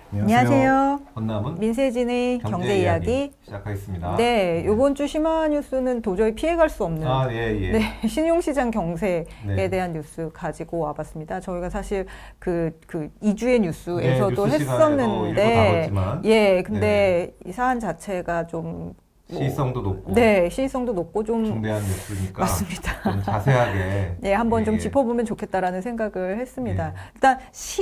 안녕하세요. 권남은 민세진의 경제 이야기 시작하겠습니다. 네, 이번 주 심화 뉴스는 도저히 피해갈 수 없는 네, 신용시장 경세에 대한 뉴스 가지고 와봤습니다. 저희가 사실 그 2주의 뉴스에서도 했었는데, 근데 이 사안 자체가 좀 시의성도 높고, 시의성도 높고 좀 중대한 뉴스니까 맞습니다. 좀 자세하게 한번 좀 짚어보면 좋겠다라는 생각을 했습니다. 일단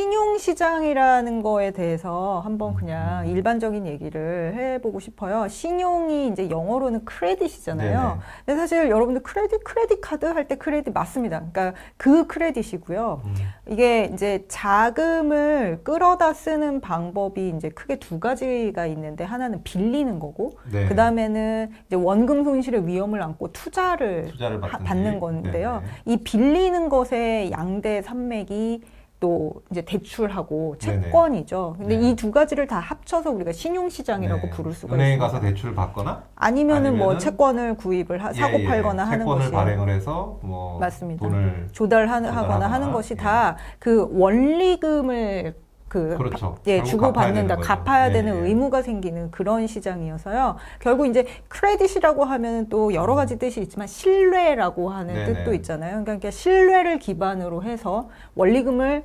신용시장이라는 거에 대해서 한번 그냥 일반적인 얘기를 해보고 싶어요. 신용이 이제 영어로는 크레딧이잖아요. 근데 사실 여러분들 크레딧 카드 할 때 크레딧 맞습니다. 그러니까 그 크레딧이고요. 이게 이제 자금을 끌어다 쓰는 방법이 이제 크게 두 가지가 있는데, 하나는 빌리는 거고, 그 다음에는 이제 원금 손실의 위험을 안고 투자를 받는 건데요. 이 빌리는 것의 양대 산맥이 또 이제 대출하고 채권이죠. 근데 이 두 가지를 다 합쳐서 우리가 신용시장이라고 부를 수가 있습니다. 은행에 가서 대출 받거나 아니면은 뭐 채권을 구입을 사고 팔거나 하는 것이, 채권을 발행을 해서 뭐 맞습니다. 돈을 조달하거나 하는 것이 다 그 원리금을 주고받는다, 갚아야 되는 의무가 생기는 그런 시장이어서요. 결국 이제 크레딧이라고 하면은 또 여러 가지 뜻이 있지만 신뢰라고 하는 뜻도 있잖아요. 그러니까 신뢰를 기반으로 해서 원리금을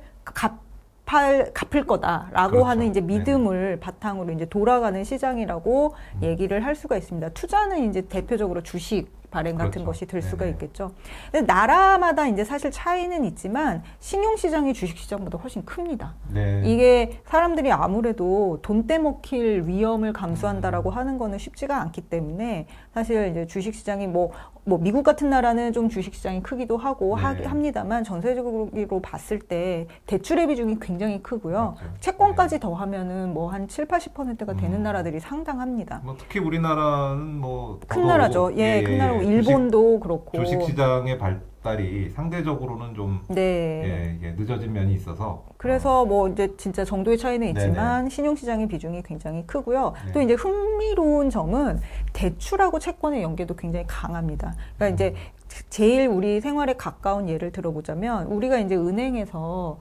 갚을 거다라고 하는 이제 믿음을 바탕으로 이제 돌아가는 시장이라고 얘기를 할 수가 있습니다. 투자는 이제 대표적으로 주식 발행 같은 것이 될 수가 있겠죠. 근데 나라마다 이제 사실 차이는 있지만 신용시장이 주식시장보다 훨씬 큽니다. 이게 사람들이 아무래도 돈 떼먹힐 위험을 감수한다라고 하는 거는 쉽지가 않기 때문에, 사실 이제 주식시장이 뭐 미국 같은 나라는 좀 주식시장이 크기도 하고 합니다만, 전세적으로 봤을 때 대출의 비중이 굉장히 크고요. 채권까지 더하면은 뭐 한 7-80%가 되는 나라들이 상당합니다. 뭐 특히 우리나라는 뭐 큰 나라죠. 큰 나라고, 일본도 그렇고. 주식시장의 발달이 상대적으로는 좀 늦어진 면이 있어서, 그래서 뭐 이제 진짜 정도의 차이는 있지만 신용시장의 비중이 굉장히 크고요. 또 이제 흥미로운 점은 대출하고 채권의 연계도 굉장히 강합니다. 그러니까 이제 제일 우리 생활에 가까운 예를 들어보자면, 우리가 이제 은행에서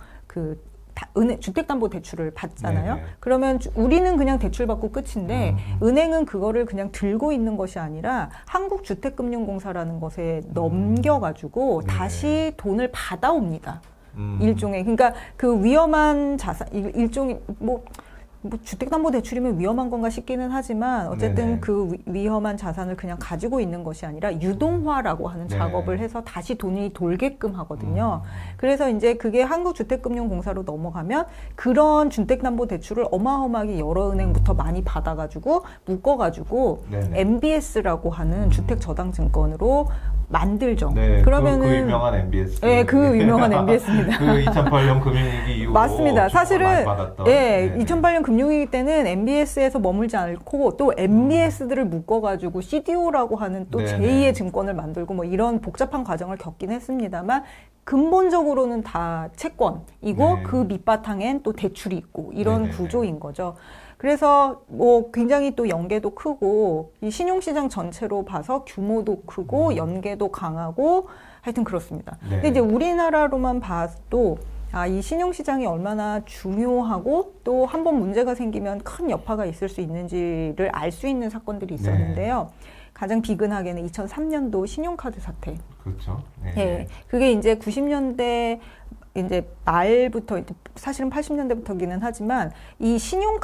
주택담보대출을 받잖아요. 그러면 우리는 그냥 대출 받고 끝인데, 은행은 그거를 그냥 들고 있는 것이 아니라 한국주택금융공사라는 것에 넘겨가지고 다시 돈을 받아옵니다. 일종의, 그러니까 그 위험한 자산, 일종의 뭐 주택담보대출이면 위험한 건가 싶기는 하지만, 어쨌든 그 위험한 자산을 그냥 가지고 있는 것이 아니라 유동화라고 하는 작업을 해서 다시 돈이 돌게끔 하거든요. 그래서 이제 그게 한국주택금융공사로 넘어가면 그런 주택담보대출을 어마어마하게 여러 은행부터 많이 받아가지고 묶어가지고 MBS라고 하는 주택저당증권으로 만들죠. 그러면은 그 유명한 MBS. 그 유명한 MBS입니다. 그 2008년 금융위기 이후로 맞습니다. 사실은 2008년 2008년 금융위기 때는 MBS에서 머물지 않고 또 MBS들을 묶어가지고 CDO라고 하는 또 제2의 증권을 만들고 뭐 이런 복잡한 과정을 겪긴 했습니다만, 근본적으로는 다 채권이고 그 밑바탕엔 또 대출이 있고 이런 구조인 거죠. 그래서 뭐 굉장히 또 연계도 크고, 이 신용시장 전체로 봐서 규모도 크고 연계도 강하고, 하여튼 그렇습니다. 근데 이제 우리나라로만 봐도 이 신용시장이 얼마나 중요하고 또 한 번 문제가 생기면 큰 여파가 있을 수 있는지를 알 수 있는 사건들이 있었는데요. 가장 비근하게는 2003년도 신용카드 사태. 그렇죠. 그게 이제 90년대 이제 말부터, 사실은 80년대부터기는 하지만, 이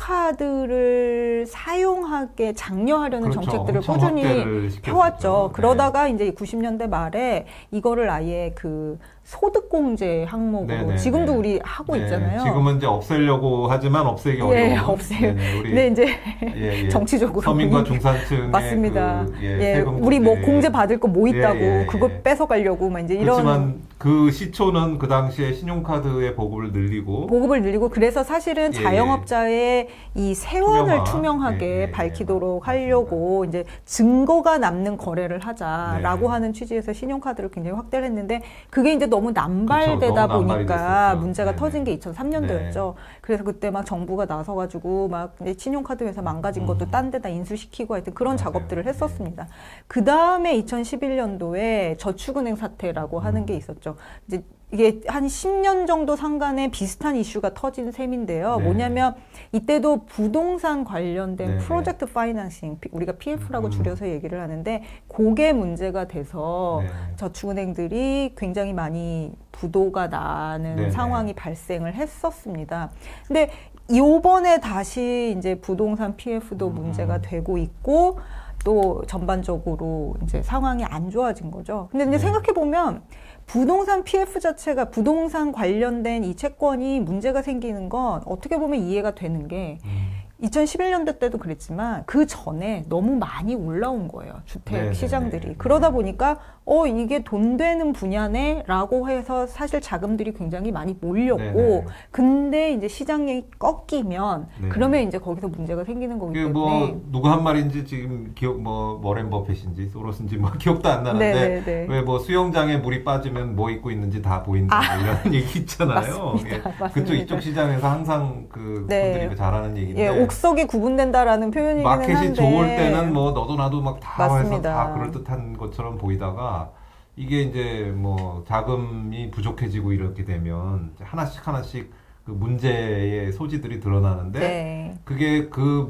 신용카드를 사용하게 장려하려는 정책들을 꾸준히 펴왔죠. 그러다가 이제 90년대 말에 이거를 아예 그 소득공제 항목으로 지금도 우리 하고 있잖아요. 지금은 이제 없애려고 하지만 없애기 어려운. 근데 이제 정치적으로 서민과 중산층의 맞습니다. 우리 뭐 공제 받을 거 뭐 있다고 그걸 뺏어가려고 막 이제 이런. 그렇지만 그 시초는 그 당시에 신용카드의 보급을 늘리고, 그래서 사실은 자영업자의 이 세원을 투명하게 밝히도록 하려고 이제 증거가 남는 거래를 하자라고 하는 취지에서 신용카드를 굉장히 확대를 했는데, 그게 이제 너무 남발되다 보니까 문제가 터진 게 2003년도였죠. 그래서 그때 막 정부가 나서가지고 막 신용카드 회사 망가진 것도 딴 데다 인수시키고 하여튼 그런 작업들을 했었습니다. 그 다음에 2011년도에 저축은행 사태라고 하는 게 있었죠. 이제 이게 한 10년 정도 상간에 비슷한 이슈가 터진 셈인데요. 네. 뭐냐면 이때도 부동산 관련된 네. 프로젝트 파이낸싱, 우리가 PF라고 줄여서 얘기를 하는데 그게 문제가 돼서 네. 저축은행들이 굉장히 많이 부도가 나는 네. 상황이 발생을 했었습니다. 근데 요번에 다시 이제 부동산 PF도 문제가 되고 있고 또 전반적으로 이제 상황이 안 좋아진 거죠. 근데 이제 네. 생각해보면 부동산 PF 자체가 부동산 관련된 이 채권이 문제가 생기는 건 어떻게 보면 이해가 되는 게 2011년도 때도 그랬지만 그 전에 너무 많이 올라온 거예요. 주택 네네네. 시장들이. 그러다 보니까 이게 돈 되는 분야네 라고 해서 사실 자금들이 굉장히 많이 몰렸고 네네. 근데 이제 시장이 꺾이면 네네. 그러면 이제 거기서 문제가 생기는 거기 때문에 뭐 누가 한 말인지 지금 기억 워렌 버핏인지 소로스인지 뭐 기억도 안 나는데 왜 뭐 수영장에 물이 빠지면 뭐 입고 있는지 다 보인다 이런 얘기 있잖아요. 맞습니다. 맞습니다. 그쪽 이쪽 시장에서 항상 그 네. 분들이 잘하는 얘기인데 예, 옥석이 구분된다라는 표현이기는 한데 마켓이 좋을 때는 뭐 너도 나도 막 다 해서 다 그럴듯한 것처럼 보이다가 이게 이제 뭐 자금이 부족해지고 이렇게 되면 하나씩 그 문제의 소지들이 드러나는데 네. 그게 그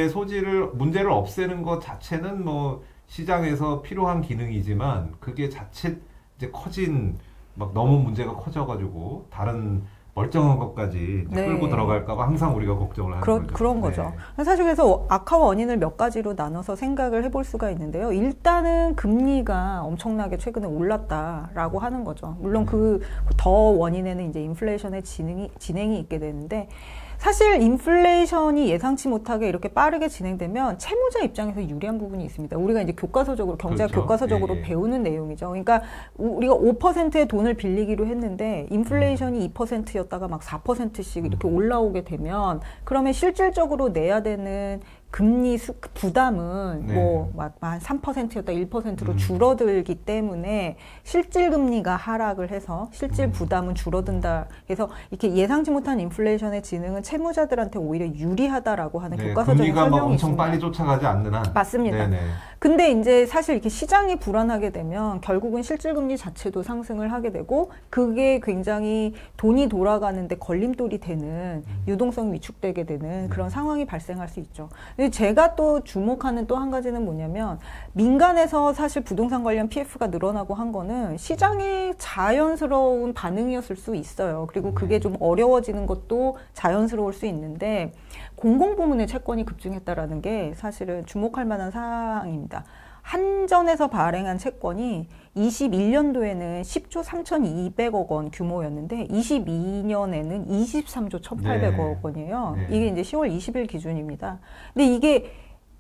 문제를 없애는 것 자체는 뭐 시장에서 필요한 기능이지만 그게 자칫 이제 커진 막 너무 문제가 커져가지고 다른 멀쩡한 것까지 네. 끌고 들어갈까봐 항상 우리가 걱정을 하는 거죠. 그런 거죠. 네. 사실 그래서 악화 원인을 몇 가지로 나눠서 생각을 해볼 수가 있는데요. 일단은 금리가 엄청나게 최근에 올랐다라고 하는 거죠. 물론 그 더 원인에는 이제 인플레이션의 진행이 있게 되는데 사실 인플레이션이 예상치 못하게 이렇게 빠르게 진행되면 채무자 입장에서 유리한 부분이 있습니다. 우리가 이제 교과서적으로 경제학 그렇죠. 교과서적으로 예. 배우는 내용이죠. 그러니까 우리가 5%의 돈을 빌리기로 했는데 인플레이션이 2%였다가 막 4%씩 이렇게 올라오게 되면 그러면 실질적으로 내야 되는 금리 부담은 네. 뭐 막 한 3%였다 1%로 줄어들기 때문에 실질 금리가 하락을 해서 실질 부담은 줄어든다. 그래서 이렇게 예상치 못한 인플레이션의 진행은 채무자들한테 오히려 유리하다라고 하는 네, 교과서적인 금리가 설명이 엄청 있습니다. 빨리 쫓아가지 않는 한. 맞습니다. 네네. 근데 이제 사실 이렇게 시장이 불안하게 되면 결국은 실질 금리 자체도 상승을 하게 되고 그게 굉장히 돈이 돌아가는데 걸림돌이 되는 유동성이 위축되게 되는 그런 상황이 발생할 수 있죠. 근데 제가 또 주목하는 또 한 가지는 뭐냐면 민간에서 사실 부동산 관련 PF가 늘어나고 한 거는 시장의 자연스러운 반응이었을 수 있어요. 그리고 그게 좀 어려워지는 것도 자연스러울 수 있는데 공공부문의 채권이 급증했다라는 게 사실은 주목할 만한 사항입니다. 한전에서 발행한 채권이 21년도에는 10조 3,200억 원 규모였는데 22년에는 23조 1,800억 원이에요. 네. 이게 이제 10월 20일 기준입니다. 근데 이게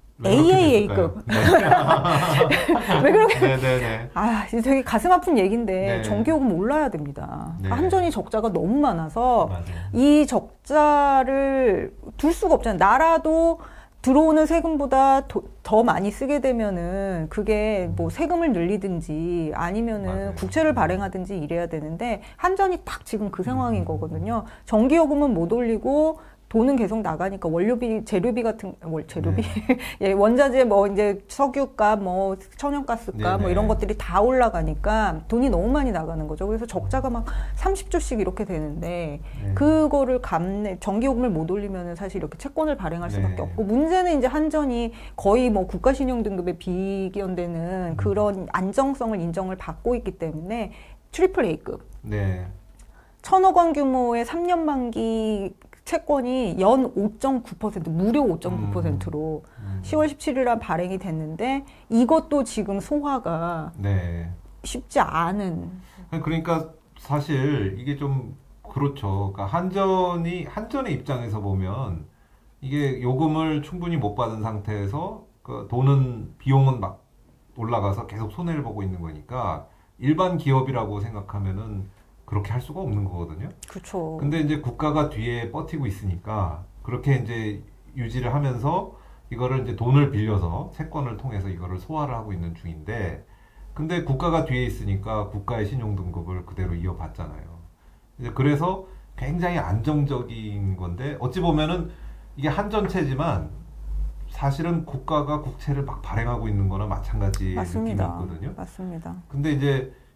AAA급. 네. 왜 그렇게? 네네네. 아, 되게 가슴 아픈 얘기인데 네. 전기요금 올라야 됩니다. 네. 한전이 적자가 너무 많아서 맞아요. 이 적자를 둘 수가 없잖아요. 나라도 들어오는 세금보다 더 많이 쓰게 되면은 그게 뭐 세금을 늘리든지 아니면은 맞아요. 국채를 발행하든지 이래야 되는데 한전이 딱 지금 그 상황인 거거든요. 전기요금은 못 올리고 돈은 계속 나가니까 원료비, 재료비 같은, 재료비? 네. 예, 원자재 뭐 이제 석유값, 뭐 천연가스값 네네. 뭐 이런 것들이 다 올라가니까 돈이 너무 많이 나가는 거죠. 그래서 적자가 막 30조씩 이렇게 되는데 네. 그거를 전기요금을 못 올리면은 사실 이렇게 채권을 발행할 수밖에 네. 없고 문제는 이제 한전이 거의 뭐 국가신용등급에 비견되는 그런 안정성을 인정을 받고 있기 때문에 트리플 A급. 네. 1,000억 원 규모의 3년 만기 채권이 연 5.9% 무려 5.9%로 10월 17일에 발행이 됐는데 이것도 지금 소화가 네. 쉽지 않은. 그러니까 사실 이게 좀 그렇죠. 그러니까 한전의 입장에서 보면 이게 요금을 충분히 못 받은 상태에서 그 비용은 막 올라가서 계속 손해를 보고 있는 거니까 일반 기업이라고 생각하면은 그렇게 할 수가 없는 거거든요. 그렇죠. 근데 이제 국가가 뒤에 버티고 있으니까 그렇게 이제 유지를 하면서 이거를 이제 돈을 빌려서 채권을 통해서 이거를 소화를 하고 있는 중인데, 근데 국가가 뒤에 있으니까 국가의 신용등급을 그대로 이어받잖아요. 이제 그래서 굉장히 안정적인 건데 어찌 보면은 이게 한전채지만 사실은 국가가 국채를 막 발행하고 있는 거나 마찬가지 느낌이거든요. 맞습니다. 근데 이제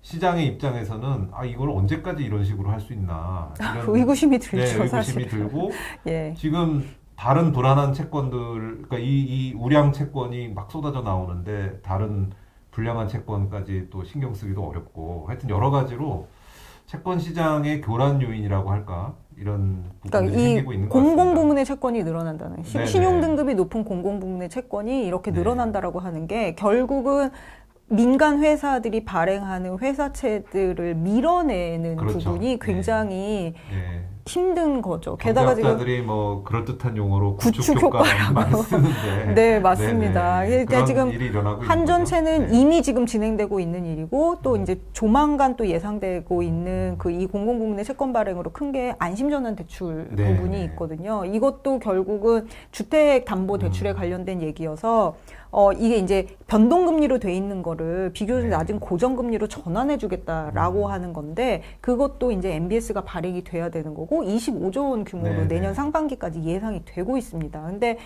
시장의 입장에서는 이걸 언제까지 이런 식으로 할 수 있나 이런 의구심이 들죠. 네, 의구심이 사실. 들고 예. 지금 다른 불안한 채권들, 그러니까 이 우량 채권이 막 쏟아져 나오는데 다른 불량한 채권까지 또 신경 쓰기도 어렵고 하여튼 여러 가지로 채권 시장의 교란 요인이라고 할까 이런 부분이 생기고 있는 것 같습니다. 공공부문의 채권이 늘어난다는 신용등급이 높은 공공부문의 채권이 이렇게 늘어난다라고 하는 게 결국은 민간 회사들이 발행하는 회사채들을 밀어내는 그렇죠. 부분이 굉장히 힘든 거죠. 게다가 경제학자들이 뭐 그럴듯한 용어로 구축 효과라고 많이 쓰는데 네, 맞습니다. 그러니까 지금 한전채는 이미 지금 진행되고 있는 일이고 또 이제 조만간 또 예상되고 있는 그 이 공공부문의 채권 발행으로 큰 게 안심전환 대출 부분이 있거든요. 이것도 결국은 주택담보대출에 관련된 얘기여서 이게 이제 변동금리로 돼 있는 거를 비교적 낮은 고정금리로 전환해주겠다라고 하는 건데 그것도 이제 MBS가 발행이 돼야 되는 거고 25조 원 규모로 내년 상반기까지 예상이 되고 있습니다. 근데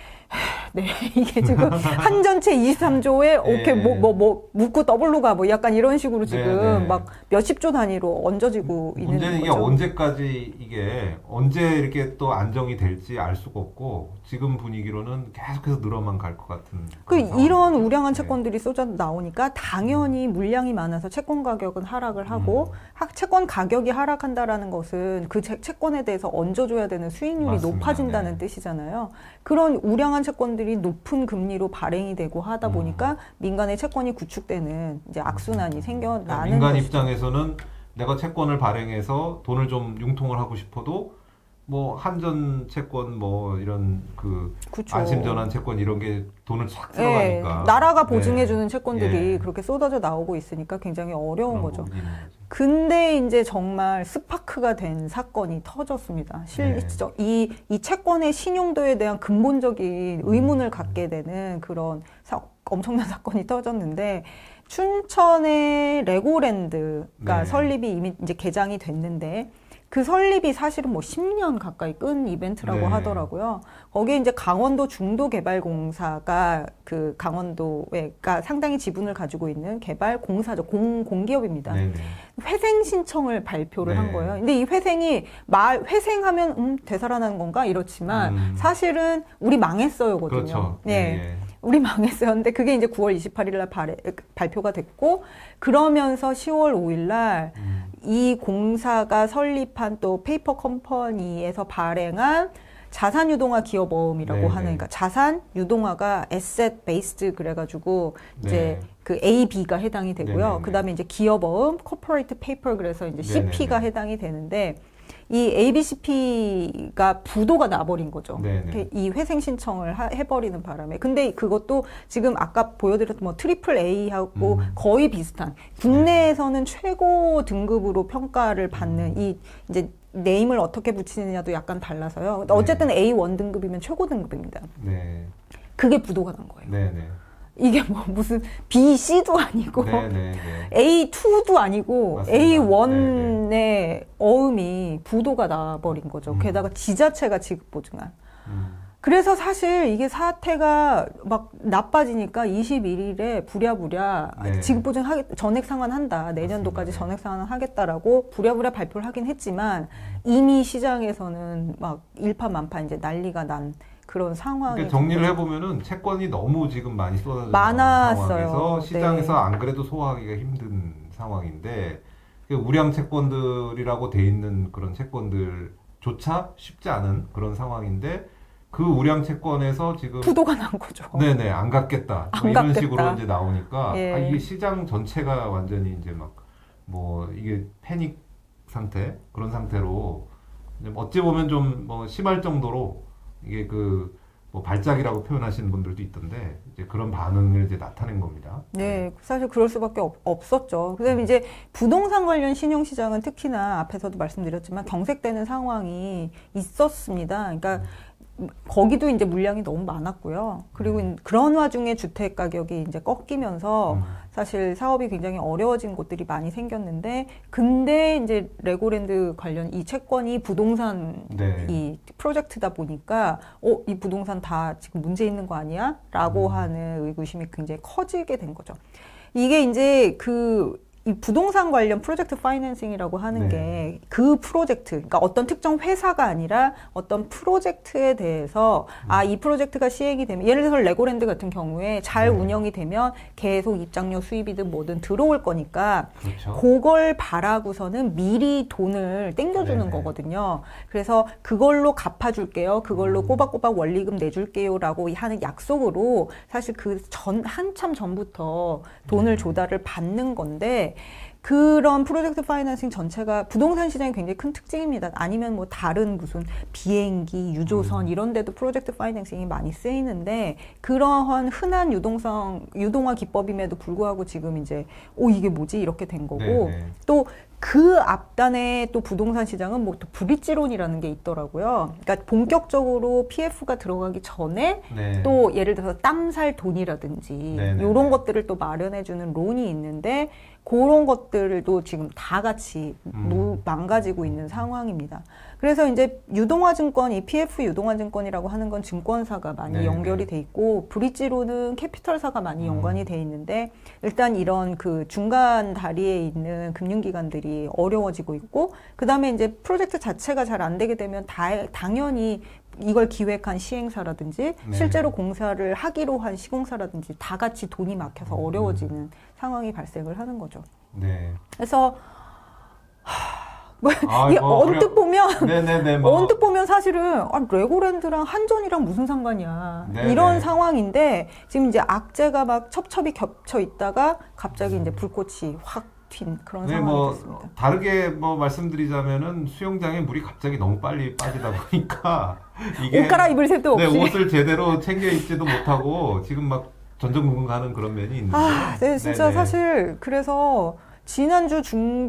이게 지금 한전채 23조에 오케이 묻고 더블로 가 뭐 약간 이런 식으로 지금 막 몇십조 단위로 얹어지고 있는 거죠. 문제는 이게 언제까지 이게 언제 이렇게 또 안정이 될지 알 수가 없고 지금 분위기로는 계속해서 늘어만 갈 것 같은. 이런 우량한 채권들이 쏟아 나오니까 당연히 물량이 많아서 채권 가격은 하락을 하고 채권 가격이 하락한다라는 것은 그 채권에 대해서 얹어줘야 되는 수익률이 맞습니다. 높아진다는 뜻이잖아요. 그런 우량한 채권들이 높은 금리로 발행이 되고 하다 보니까 민간의 채권이 구축되는 이제 악순환이 생겨나는 민간 것이죠. 입장에서는 내가 채권을 발행해서 돈을 좀 융통을 하고 싶어도 뭐 한전 채권 뭐 이런 안심전환 채권 이런 게 돈을 쫙 들어가니까 나라가 보증해주는 채권들이 그렇게 쏟아져 나오고 있으니까 굉장히 어려운 거죠. 근데 이제 정말 스파크가 된 사건이 터졌습니다. 이 채권의 신용도에 대한 근본적인 의문을 갖게 되는 그런 엄청난 사건이 터졌는데 춘천의 레고랜드가 설립이 이미 이제 개장이 됐는데 그 설립이 사실은 뭐 10년 가까이 끈 이벤트라고 하더라고요. 거기에 이제 강원도 중도개발공사가 그 강원도가 상당히 지분을 가지고 있는 개발공사죠. 공기업입니다. 회생 신청을 발표를 한 거예요. 근데 이 회생이 회생하면 되살아나는 건가 이렇지만 사실은 우리 망했어요거든요. 그렇죠. 우리 망했어요. 근데 그게 이제 9월 28일 날 발표가 됐고 그러면서 10월 5일 날 이 공사가 설립한 또 페이퍼 컴퍼니에서 발행한 자산 유동화 기업 어음이라고 하는 그러니까 자산 유동화가 asset based 그래가지고 이제 그 A, B가 해당이 되고요. 그다음에 이제 기업 어음, corporate paper 그래서 이제 CP가 해당이 되는데 이 ABCP가 부도가 나버린 거죠. 이 회생 신청을 해버리는 바람에. 근데 그것도 지금 아까 보여드렸던 뭐 트리플 A하고 거의 비슷한 국내에서는 최고 등급으로 평가를 받는 이 이제 네임을 어떻게 붙이느냐도 약간 달라서요. 어쨌든 A1 등급이면 최고 등급입니다. 그게 부도가 난 거예요. 이게 뭐 무슨 B, C도 아니고 A2도 아니고 맞습니다. A1의 어음이 부도가 나버린 거죠. 게다가 지자체가 지급보증한. 그래서 사실 이게 사태가 막 나빠지니까 21일에 부랴부랴 지급보증 전액 상환한다. 내년도까지 전액 상환하겠다라고 부랴부랴 발표를 하긴 했지만 이미 시장에서는 막 일파만파 이제 난리가 난 그런 상황이 그러니까 정리를 해보면은 채권이 너무 지금 많이 쏟아져 많았어요. 상황에서 시장에서 안 그래도 소화하기가 힘든 상황인데 우량 채권들이라고 돼 있는 그런 채권들조차 쉽지 않은 그런 상황인데 그 우량 채권에서 지금 부도가 난 거죠. 안 갚겠다. 뭐 이런 식으로 이제 나오니까 이게 시장 전체가 완전히 이제 막 뭐 이게 패닉 상태 그런 상태로 어찌 보면 좀 뭐 심할 정도로 이게 뭐 발작이라고 표현하시는 분들도 있던데 이제 그런 반응을 이제 나타낸 겁니다. 사실 그럴 수밖에 없었죠. 그다음에 이제 부동산 관련 신용시장은 특히나 앞에서도 말씀드렸지만 경색되는 상황이 있었습니다. 그러니까 거기도 이제 물량이 너무 많았고요. 그리고 그런 와중에 주택 가격이 이제 꺾이면서 사실 사업이 굉장히 어려워진 곳들이 많이 생겼는데, 근데 이제 레고랜드 관련 이 채권이 부동산 이 프로젝트다 보니까 이 부동산 다 지금 문제 있는 거 아니야? 라고 하는 의구심이 굉장히 커지게 된 거죠. 이게 이제 이 부동산 관련 프로젝트 파이낸싱이라고 하는 게 그 프로젝트, 그러니까 어떤 특정 회사가 아니라 어떤 프로젝트에 대해서 이 프로젝트가 시행이 되면, 예를 들어서 레고랜드 같은 경우에 잘 운영이 되면 계속 입장료 수입이든 뭐든 들어올 거니까 그렇죠. 그걸 바라고서는 미리 돈을 땡겨주는 거거든요. 그래서 그걸로 갚아줄게요. 그걸로 꼬박꼬박 원리금 내줄게요라고 하는 약속으로 사실 그 한참 전부터 돈을 조달을 받는 건데, 그런 프로젝트 파이낸싱 전체가 부동산 시장이 굉장히 큰 특징입니다. 아니면 뭐 다른 무슨 비행기, 유조선 이런 데도 프로젝트 파이낸싱이 많이 쓰이는데, 그러한 흔한 유동화 기법임에도 불구하고 지금 이제 이게 뭐지? 이렇게 된 거고, 또 그 앞단에 또 부동산 시장은 뭐 또 브릿지론이라는 게 있더라고요. 그러니까 본격적으로 PF가 들어가기 전에 또 예를 들어서 땅 살 돈이라든지 이런 것들을 또 마련해주는 론이 있는데, 그런 것들도 지금 다 같이 망가지고 있는 상황입니다. 그래서 이제 유동화증권, 이 PF 유동화증권이라고 하는 건 증권사가 많이 연결이 돼 있고, 브릿지로는 캐피털사가 많이 연관이 돼 있는데, 일단 이런 그 중간 다리에 있는 금융기관들이 어려워지고 있고, 그 다음에 이제 프로젝트 자체가 잘 안 되게 되면 당연히 이걸 기획한 시행사라든지 실제로 공사를 하기로 한 시공사라든지 다 같이 돈이 막혀서 어려워지는 상황이 발생을 하는 거죠. 그래서 언뜻 보면 언뜻 보면 사실은 레고랜드랑 한전이랑 무슨 상관이야 이런 상황인데, 지금 이제 악재가 막 첩첩이 겹쳐 있다가 갑자기 이제 불꽃이 확 튄 그런 상황이 됐습니다. 다르게 말씀드리자면은 수영장에 물이 갑자기 너무 빨리 빠지다 보니까 이게 옷 갈아입을 새도 없이 옷을 제대로 챙겨 입지도 못하고 지금 막 전전긍긍하는 그런 면이 있는데. 진짜 사실 그래서 지난주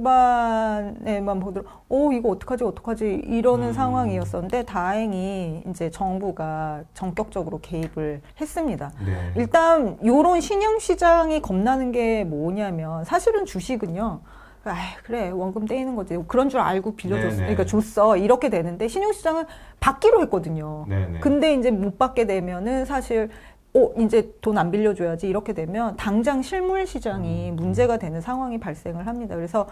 중반에만 보더라도 이거 어떡하지 이러는 상황이었었는데, 다행히 이제 정부가 전격적으로 개입을 했습니다. 일단 요런 신흥시장이 겁나는 게 뭐냐면, 사실은 주식은요, 그래 원금 떼이는 거지, 그런 줄 알고 빌려줬어, 그러니까 줬어, 이렇게 되는데, 신흥시장은 받기로 했거든요. 근데 이제 못 받게 되면은 사실 이제 돈 안 빌려줘야지 이렇게 되면 당장 실물 시장이 문제가 되는 상황이 발생을 합니다. 그래서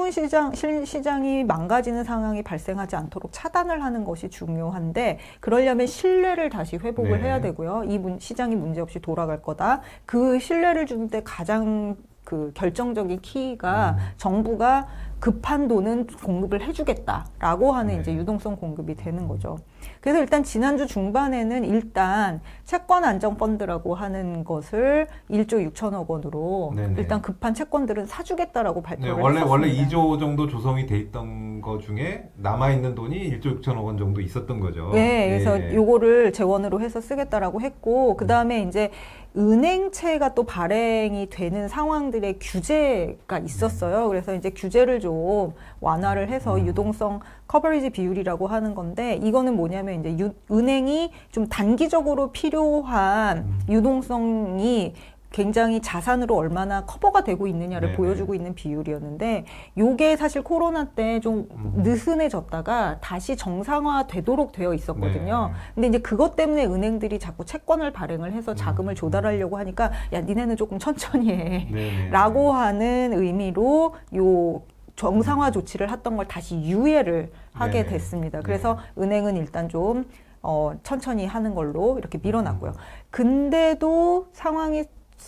시장이 망가지는 상황이 발생하지 않도록 차단을 하는 것이 중요한데, 그러려면 신뢰를 다시 회복을 해야 되고요. 이 시장이 문제없이 돌아갈 거다. 그 신뢰를 주는데 가장 그 결정적인 키가 정부가 급한 돈은 공급을 해주겠다라고 하는 이제 유동성 공급이 되는 거죠. 그래서 일단 지난주 중반에는 일단 채권 안정 펀드라고 하는 것을 1조 6천억 원으로 일단 급한 채권들은 사주겠다라고 발표를 했었습니다. 원래 2조 정도 조성이 돼 있던 거 중에 남아 있는 돈이 1조 6천억 원 정도 있었던 거죠. 그래서 요거를 재원으로 해서 쓰겠다라고 했고, 그 다음에 이제 은행채가 또 발행이 되는 상황들의 규제가 있었어요. 그래서 이제 규제를 좀 완화를 해서 유동성 커버리지 비율이라고 하는 건데, 이거는 뭐냐면 이제 은행이 좀 단기적으로 필요한 유동성이 굉장히 자산으로 얼마나 커버가 되고 있느냐를 보여주고 있는 비율이었는데, 요게 사실 코로나 때 좀 느슨해졌다가 다시 정상화 되도록 되어 있었거든요. 근데 이제 그것 때문에 은행들이 자꾸 채권을 발행을 해서 자금을 조달하려고 하니까, 야, 니네는 조금 천천히 해 라고 하는 의미로 요 정상화 조치를 했던 걸 다시 유예를 하게 됐습니다. 그래서 은행은 일단 좀 천천히 하는 걸로 이렇게 밀어놨고요. 근데도 상황이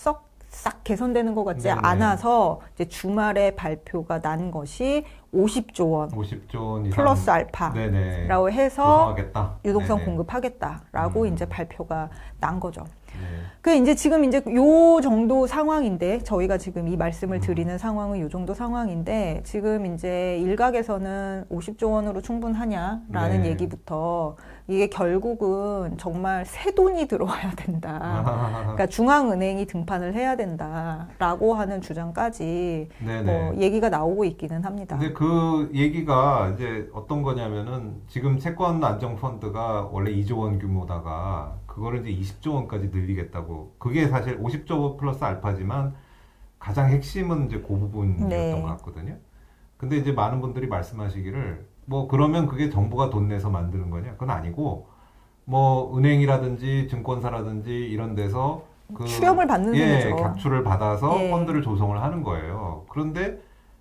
싹 개선되는 것 같지 않아서 이제 주말에 발표가 난 것이 50조 원 플러스 알파라고 해서 유동성 공급하겠다라고 이제 발표가 난 거죠. 그 이제 지금 이제 요 정도 상황인데, 저희가 지금 이 말씀을 드리는 상황은 요 정도 상황인데, 지금 이제 일각에서는 50조 원으로 충분하냐라는 얘기부터, 이게 결국은 정말 새 돈이 들어와야 된다. 그러니까 중앙은행이 등판을 해야 된다라고 하는 주장까지 뭐 얘기가 나오고 있기는 합니다. 근데 그 얘기가 이제 어떤 거냐면은, 지금 채권 안정 펀드가 원래 2조 원 규모다가 그거를 이제 20조 원까지 늘리겠다고. 그게 사실 50조 플러스 알파지만 가장 핵심은 이제 그 부분이었던 것 같거든요. 근데 이제 많은 분들이 말씀하시기를, 그러면 그게 정부가 돈 내서 만드는 거냐? 그건 아니고, 은행이라든지 증권사라든지 이런 데서 수렴을 받는 거죠. 객추를 받아서 펀드를 조성을 하는 거예요. 그런데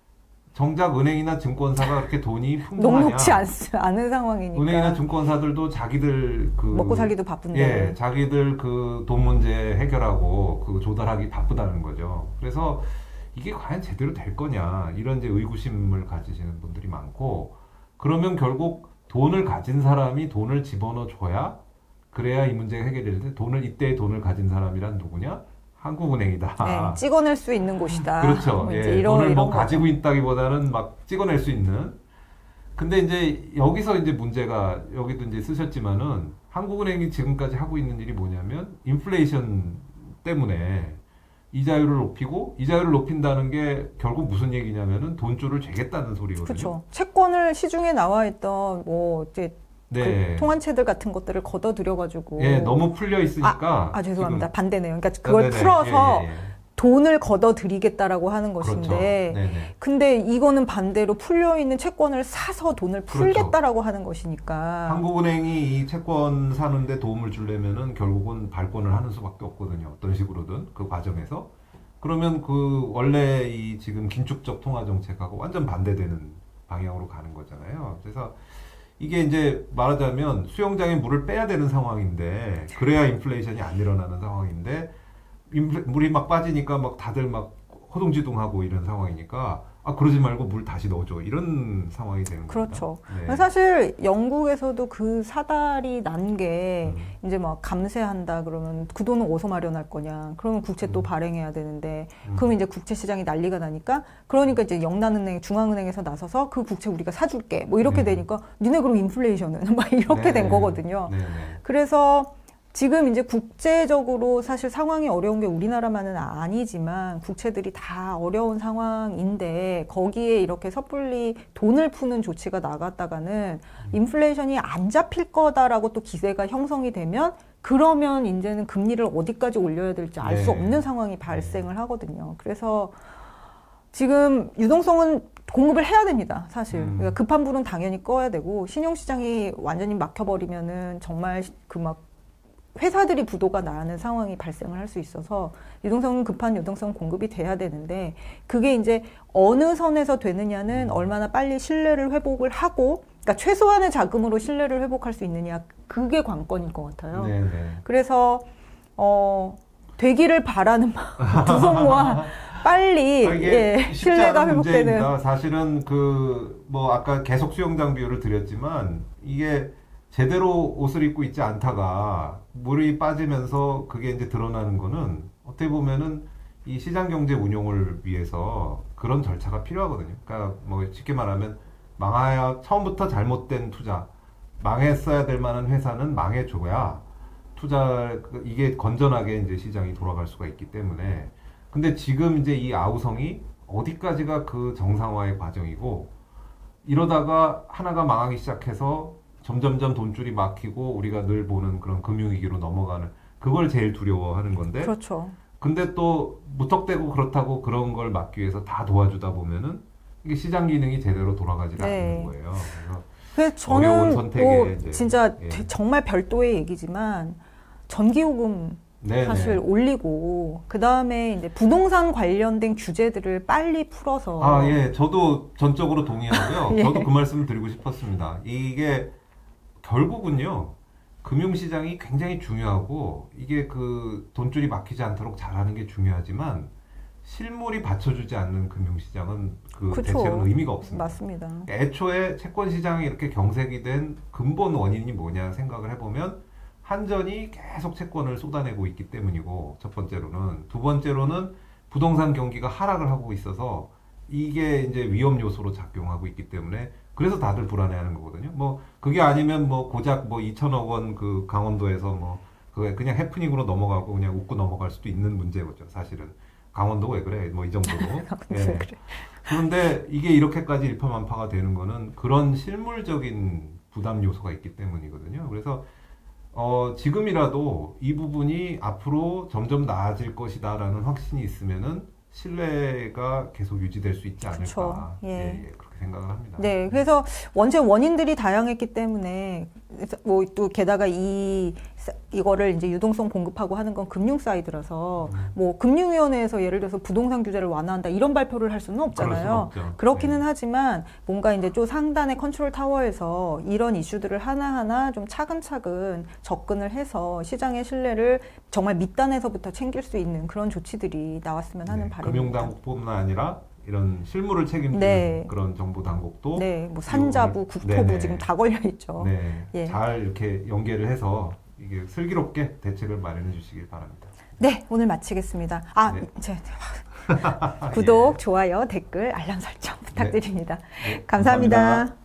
정작 은행이나 증권사가 그렇게 돈이 풍부하냐? 녹록지 않은 상황이니까. 은행이나 증권사들도 자기들 먹고 살기도 바쁜데. 자기들 그 돈 문제 해결하고 그 조달하기 바쁘다는 거죠. 그래서 이게 과연 제대로 될 거냐 이런 이제 의구심을 가지시는 분들이 많고, 그러면 결국 돈을 가진 사람이 돈을 집어넣어 줘야 그래야 이 문제가 해결이 되는데, 이때의 돈을 가진 사람이란 누구냐? 한국은행이다. 네, 찍어낼 수 있는 곳이다. 그렇죠. 돈을 뭐 가지고 있다기보다는 막 찍어낼 수 있는. 근데 이제 여기서 이제 문제가, 여기도 이제 쓰셨지만은 한국은행이 지금까지 하고 있는 일이 뭐냐면 인플레이션 때문에 이자율을 높이고, 이자율을 높인다는 게 결국 무슨 얘기냐면은 돈줄을 죄겠다는 소리거든요. 그렇죠. 채권을 시중에 나와 있던 뭐 이제 그 통환체들 같은 것들을 걷어들여가지고 너무 풀려 있으니까 죄송합니다. 반대네요. 그러니까 그걸 풀어서 돈을 걷어들이겠다라고 하는 것인데, 그렇죠. 근데 이거는 반대로 풀려 있는 채권을 사서 돈을 풀겠다라고 하는 것이니까. 한국은행이 이 채권 사는데 도움을 주려면은 결국은 발권을 하는 수밖에 없거든요. 어떤 식으로든 그 과정에서. 그러면 그 원래 이 지금 긴축적 통화 정책하고 완전 반대되는 방향으로 가는 거잖아요. 그래서 이게 이제 말하자면 수영장에 물을 빼야 되는 상황인데, 그래야 인플레이션이 안 일어나는 상황인데, 물이 막 빠지니까 막 다들 막 허둥지둥하고 이런 상황이니까, 그러지 말고 물 다시 넣어줘, 이런 상황이 되는 거죠. 그렇죠. 사실 영국에서도 그 사달이 난 게 이제 막 감세한다 그러면 그 돈은 어디서 마련할 거냐, 그러면 국채 또 발행해야 되는데, 그러면 이제 국채 시장이 난리가 나니까, 그러니까 이제 영란은행, 중앙은행에서 나서서 그 국채 우리가 사줄게 뭐 이렇게 되니까, 니네 그럼 인플레이션은 막 이렇게 된 거거든요. 그래서 지금 이제 국제적으로 사실 상황이 어려운 게 우리나라만은 아니지만 국채들이 다 어려운 상황인데, 거기에 이렇게 섣불리 돈을 푸는 조치가 나갔다가는 인플레이션이 안 잡힐 거다라고 또 기대가 형성이 되면, 그러면 이제는 금리를 어디까지 올려야 될지 알 수 없는 상황이 발생을 하거든요. 그래서 지금 유동성은 공급을 해야 됩니다, 사실. 그러니까 급한 불은 당연히 꺼야 되고, 신용시장이 완전히 막혀버리면은 정말 회사들이 부도가 나는 상황이 발생을 할 수 있어서 유동성은 급한 유동성 공급이 돼야 되는데, 그게 이제 어느 선에서 되느냐는 얼마나 빨리 신뢰를 회복을 하고, 그러니까 최소한의 자금으로 신뢰를 회복할 수 있느냐, 그게 관건일 것 같아요. 그래서 되기를 바라는 두 손 모아 빨리 신뢰가 회복되는. 문제입니다. 사실은 뭐 아까 계속 수영장 비유를 드렸지만, 이게 제대로 옷을 입고 있지 않다가 물이 빠지면서 그게 이제 드러나는 거는, 어떻게 보면은 이 시장 경제 운용을 위해서 그런 절차가 필요하거든요. 그러니까 뭐 쉽게 말하면 처음부터 잘못된 투자, 망했어야 될 만한 회사는 망해줘야 이게 건전하게 이제 시장이 돌아갈 수가 있기 때문에. 근데 지금 이제 이 아우성이 어디까지가 그 정상화의 과정이고, 이러다가 하나가 망하기 시작해서 점점점 돈줄이 막히고 우리가 늘 보는 그런 금융위기로 넘어가는, 그걸 제일 두려워하는 건데. 그렇죠. 근데 또 무턱대고 그렇다고 그런 걸 막기 위해서 다 도와주다 보면은 이게 시장 기능이 제대로 돌아가지 않는 거예요. 그래서 저는 뭐 진짜 정말 별도의 얘기지만, 전기요금 사실 올리고, 그 다음에 이제 부동산 관련된 규제들을 빨리 풀어서. 저도 전적으로 동의하고요. 저도 그 말씀을 드리고 싶었습니다. 이게 결국은요, 금융시장이 굉장히 중요하고, 이게 그 돈줄이 막히지 않도록 잘하는 게 중요하지만, 실물이 받쳐주지 않는 금융시장은 대체로 의미가 없습니다. 맞습니다. 애초에 채권시장이 이렇게 경색이 된 근본 원인이 뭐냐 생각을 해보면, 한전이 계속 채권을 쏟아내고 있기 때문이고, 첫 번째로는. 두 번째로는 부동산 경기가 하락을 하고 있어서 이게 이제 위험 요소로 작용하고 있기 때문에, 그래서 다들 불안해하는 거거든요. 뭐 그게 아니면 뭐 고작 뭐 2천억 원 그 강원도에서 뭐 그게 그냥 해프닝으로 넘어가고 그냥 웃고 넘어갈 수도 있는 문제죠. 사실은 강원도 왜 그래? 뭐 이 정도로. 그래. 그런데 이게 이렇게까지 일파만파가 되는 거는 그런 실물적인 부담 요소가 있기 때문이거든요. 그래서 지금이라도 이 부분이 앞으로 점점 나아질 것이다라는 확신이 있으면은 신뢰가 계속 유지될 수 있지 않을까. 그렇게 생각을 합니다. 그래서 원인들이 다양했기 때문에, 뭐 또 게다가 이 이거를 이제 유동성 공급하고 하는 건 금융 사이드라서 뭐 금융위원회에서 예를 들어서 부동산 규제를 완화한다 이런 발표를 할 수는 없잖아요. 그렇기는 네. 하지만 뭔가 이제 좀 상단의 컨트롤 타워에서 이런 이슈들을 하나하나 좀 차근차근 접근을 해서 시장의 신뢰를 정말 밑단에서부터 챙길 수 있는 그런 조치들이 나왔으면 하는 네. 바람입니다. 금융당국뿐만 아니라 이런 실무를 책임지는 네. 그런 정부 당국도 네, 뭐 산자부, 국토부 네네. 지금 다 걸려 있죠. 네, 예. 잘 이렇게 연계를 해서 이게 슬기롭게 대책을 마련해 주시길 바랍니다. 네, 오늘 마치겠습니다. 구독, 예. 좋아요, 댓글, 알람 설정 부탁드립니다. 네. 감사합니다. 감사합니다.